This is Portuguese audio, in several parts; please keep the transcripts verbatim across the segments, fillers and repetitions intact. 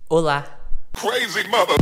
Olá! Crazy mother.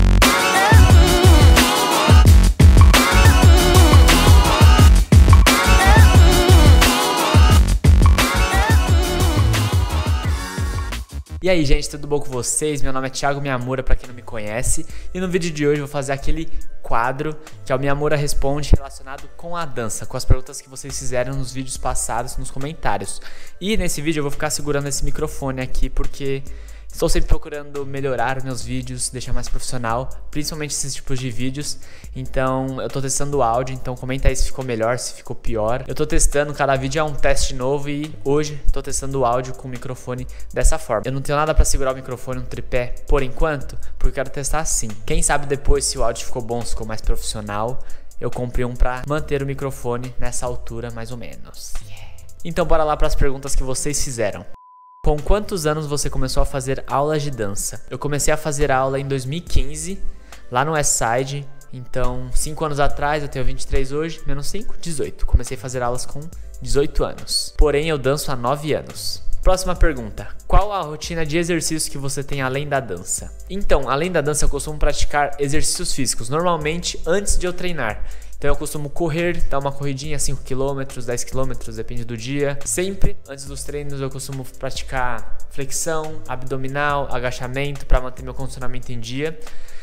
E aí, gente, tudo bom com vocês? Meu nome é Thiago Miyamura, pra quem não me conhece. E no vídeo de hoje eu vou fazer aquele quadro que é o Miyamura Responde relacionado com a dança, com as perguntas que vocês fizeram nos vídeos passados, nos comentários. E nesse vídeo eu vou ficar segurando esse microfone aqui porque estou sempre procurando melhorar os meus vídeos, deixar mais profissional, principalmente esses tipos de vídeos. Então eu tô testando o áudio, então comenta aí se ficou melhor, se ficou pior. Eu tô testando, cada vídeo é um teste novo e hoje tô testando o áudio com o microfone dessa forma. Eu não tenho nada pra segurar o microfone no tripé por enquanto, porque eu quero testar assim. Quem sabe depois, se o áudio ficou bom, se ficou mais profissional, eu comprei um pra manter o microfone nessa altura mais ou menos. Yeah. Então bora lá pras perguntas que vocês fizeram. Com quantos anos você começou a fazer aulas de dança? Eu comecei a fazer aula em dois mil e quinze, lá no Westside. Então, cinco anos atrás, eu tenho vinte e três hoje, menos cinco, dezoito. Comecei a fazer aulas com dezoito anos. Porém, eu danço há nove anos. Próxima pergunta. Qual a rotina de exercícios que você tem além da dança? Então, além da dança, eu costumo praticar exercícios físicos, normalmente antes de eu treinar. Então eu costumo correr, dar uma corridinha, cinco quilômetros, dez quilômetros, depende do dia. Sempre, antes dos treinos, eu costumo praticar flexão, abdominal, agachamento para manter meu condicionamento em dia.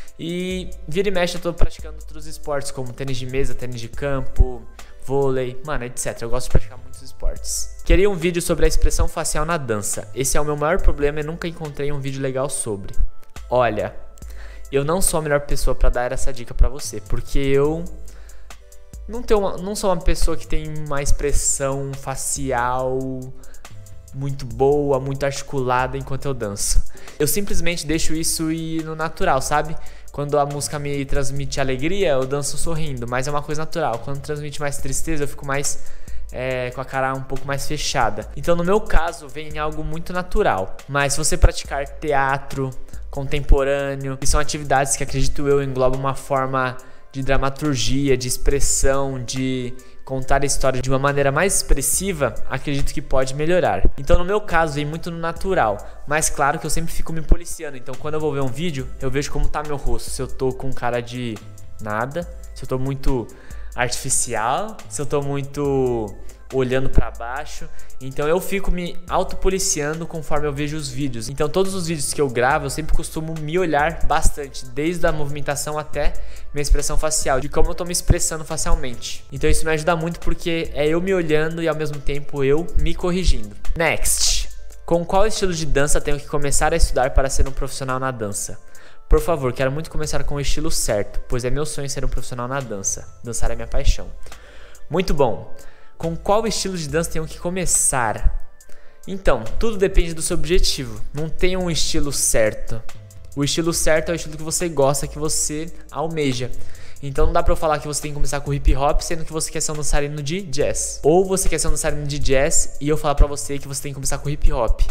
E vira e mexe eu tô praticando outros esportes, como tênis de mesa, tênis de campo, vôlei, mano, etcétera. Eu gosto de praticar muitos esportes. Queria um vídeo sobre a expressão facial na dança. Esse é o meu maior problema e nunca encontrei um vídeo legal sobre. Olha, eu não sou a melhor pessoa para dar essa dica para você, porque eu... Não, tenho uma, não sou uma pessoa que tem uma expressão facial muito boa, muito articulada enquanto eu danço. Eu simplesmente deixo isso ir no natural, sabe? Quando a música me transmite alegria, eu danço sorrindo, mas é uma coisa natural. Quando transmite mais tristeza, eu fico mais é, com a cara um pouco mais fechada. Então, no meu caso, vem algo muito natural. Mas se você praticar teatro contemporâneo, que são atividades que, acredito eu, englobam uma forma de dramaturgia, de expressão, de contar a história de uma maneira mais expressiva, acredito que pode melhorar. Então no meu caso vem muito no natural, mas claro que eu sempre fico me policiando. Então quando eu vou ver um vídeo, eu vejo como tá meu rosto, se eu tô com cara de nada, se eu tô muito artificial, se eu tô muito olhando pra baixo. Então eu fico me autopoliciando conforme eu vejo os vídeos. Então todos os vídeos que eu gravo, eu sempre costumo me olhar bastante, desde a movimentação até minha expressão facial, de como eu tô me expressando facialmente. Então isso me ajuda muito porque é eu me olhando e ao mesmo tempo eu me corrigindo. Next. Com qual estilo de dança tenho que começar a estudar para ser um profissional na dança? Por favor, quero muito começar com o estilo certo, pois é meu sonho ser um profissional na dança. Dançar é minha paixão. Muito bom. Com qual estilo de dança tenho que começar? Então, tudo depende do seu objetivo. Não tem um estilo certo. O estilo certo é o estilo que você gosta, que você almeja. Então não dá pra eu falar que você tem que começar com hip hop, sendo que você quer ser um dançarino de jazz. Ou você quer ser um dançarino de jazz e eu falar pra você que você tem que começar com hip hop.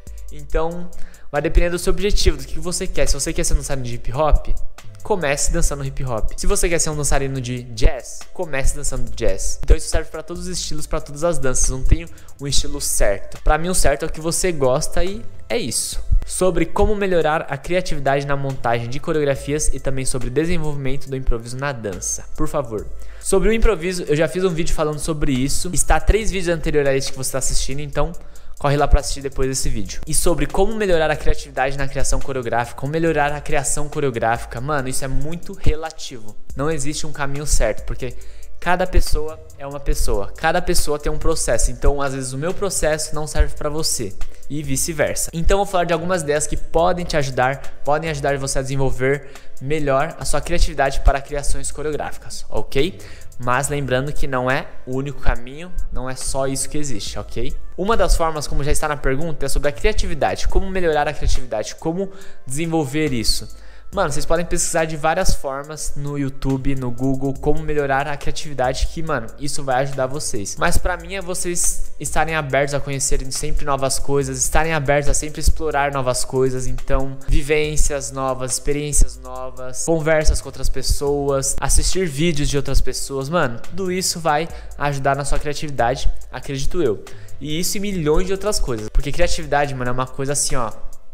Então, vai depender do seu objetivo, do que você quer. Se você quer ser um dançarino de hip hop, comece dançando hip hop. Se você quer ser um dançarino de jazz, comece dançando jazz. Então isso serve para todos os estilos, para todas as danças. Não tem um estilo certo. Para mim o certo é o que você gosta e é isso. Sobre como melhorar a criatividade na montagem de coreografias e também sobre desenvolvimento do improviso na dança. Por favor. Sobre o improviso, eu já fiz um vídeo falando sobre isso. Está três vídeos anteriores a esse que você está assistindo, então corre lá pra assistir depois desse vídeo. E sobre como melhorar a criatividade na criação coreográfica, como melhorar a criação coreográfica, mano, isso é muito relativo. Não existe um caminho certo, porque cada pessoa é uma pessoa. Cada pessoa tem um processo, então às vezes o meu processo não serve pra você e vice-versa. Então eu vou falar de algumas ideias que podem te ajudar, podem ajudar você a desenvolver melhor a sua criatividade para criações coreográficas, ok? Mas lembrando que não é o único caminho, não é só isso que existe, ok? Uma das formas, como já está na pergunta, é sobre a criatividade. Como melhorar a criatividade, como desenvolver isso. Mano, vocês podem pesquisar de várias formas no YouTube, no Google, como melhorar a criatividade, que, mano, isso vai ajudar vocês. Mas pra mim é vocês estarem abertos a conhecerem sempre novas coisas, estarem abertos a sempre explorar novas coisas. Então, vivências novas, experiências novas, conversas com outras pessoas, assistir vídeos de outras pessoas. Mano, tudo isso vai ajudar na sua criatividade, acredito eu. E isso e milhões de outras coisas. Porque criatividade, mano, é uma coisa assim, ó,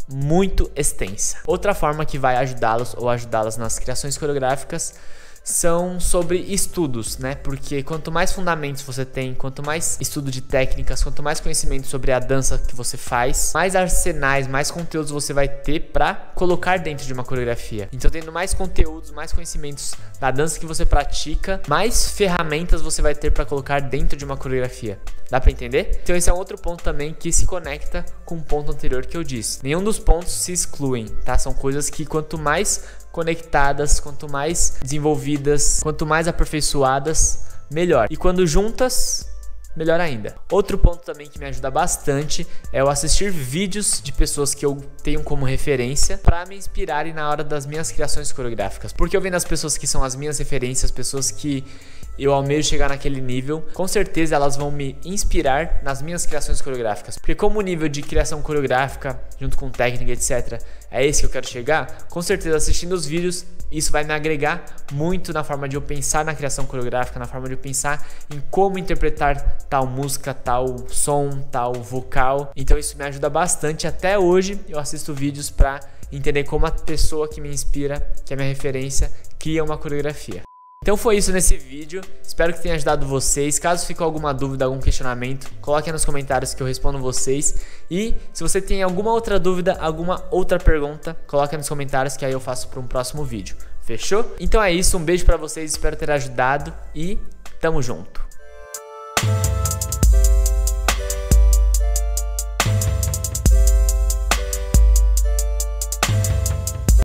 muito extensa. Outra forma que vai ajudá-los ou ajudá-las nas criações coreográficas são sobre estudos, né? Porque quanto mais fundamentos você tem, quanto mais estudo de técnicas, quanto mais conhecimento sobre a dança que você faz, mais arsenais, mais conteúdos você vai ter para colocar dentro de uma coreografia. Então, tendo mais conteúdos, mais conhecimentos da dança que você pratica, mais ferramentas você vai ter para colocar dentro de uma coreografia. Dá pra entender? Então esse é um outro ponto também que se conecta com o ponto anterior que eu disse. Nenhum dos pontos se excluem, tá? São coisas que quanto mais conectadas, quanto mais desenvolvidas, quanto mais aperfeiçoadas, melhor. E quando juntas, melhor ainda. Outro ponto também que me ajuda bastante é eu assistir vídeos de pessoas que eu tenho como referência para me inspirarem na hora das minhas criações coreográficas. Porque eu vendo as pessoas que são as minhas referências, pessoas que eu almejo chegar naquele nível, com certeza elas vão me inspirar nas minhas criações coreográficas. Porque como o nível de criação coreográfica, junto com técnica, etcétera, é esse que eu quero chegar, com certeza assistindo os vídeos, isso vai me agregar muito na forma de eu pensar na criação coreográfica, na forma de eu pensar em como interpretar tal música, tal som, tal vocal. Então isso me ajuda bastante. Até hoje eu assisto vídeos para entender como a pessoa que me inspira, que é minha referência, cria uma coreografia. Então foi isso nesse vídeo, espero que tenha ajudado vocês. Caso fique alguma dúvida, algum questionamento, coloque nos comentários que eu respondo vocês. E se você tem alguma outra dúvida, alguma outra pergunta, coloque nos comentários que aí eu faço para um próximo vídeo. Fechou? Então é isso, um beijo pra vocês, espero ter ajudado e tamo junto.